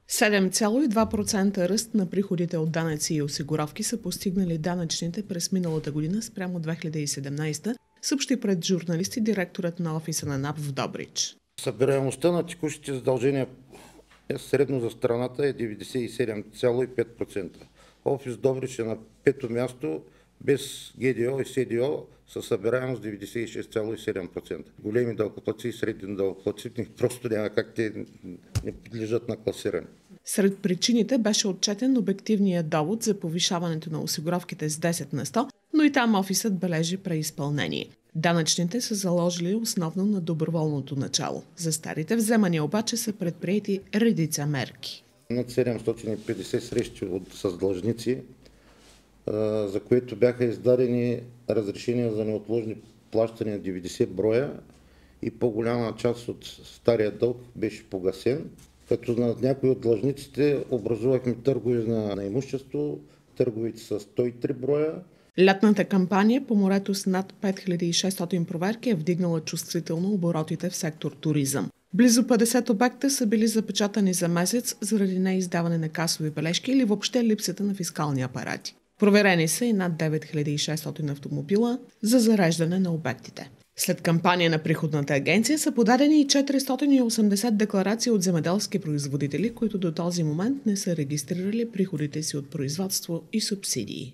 7,2% ръст на приходите от данъци и осигуровки са постигнали данъчните през миналата година спрямо 2017, съобщи пред журналисти директорът на офиса на НАП в Добрич. Събираемостта на текущите задължения средно за страната е 97,5%. Офис Добрич е на пето място без ГДО и СДО със събираемост 96,7%. Големи дългоплатци и средни дългоплатци просто няма как те не подлежат на класиране. Сред причините беше отчетен обективният довод за повишаването на осигуровките с 10 на 100, но и там офисът бележи преизпълнение. Данъчните са заложили основно на доброволното начало. За старите вземания обаче са предприети редица мерки. Над 750 срещи с длъжници, за което бяха издадени разрешения за неотложни плащания 90 броя и по-голяма част от стария дълг беше погасен, като на някои от длъжниците образувахме търгове на имущество, търговете са 103 броя. Лятната кампания по морето с над 5600 проверки е вдигнала чувствително оборотите в сектор туризъм. Близо 50 обекта са били запечатани за месец заради неиздаване на касови бележки или въобще липсата на фискални апарати. Проверени са и над 9600 автомобила за зареждане на обектите. След кампания на приходната агенция са подадени и 480 декларации от земеделски производители, които до този момент не са регистрирали приходите си от производство и субсидии.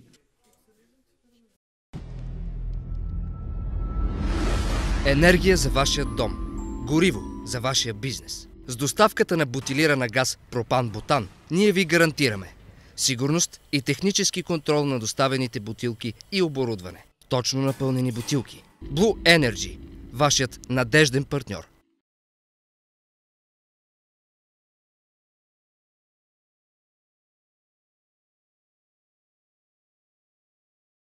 Енергия за вашия дом. Гориво за вашия бизнес. С доставката на бутилирана газ Пропан-Бутан ние ви гарантираме сигурност и технически контрол на доставените бутилки и оборудване. Точно напълнени бутилки. Blue Energy – вашият надежден партньор.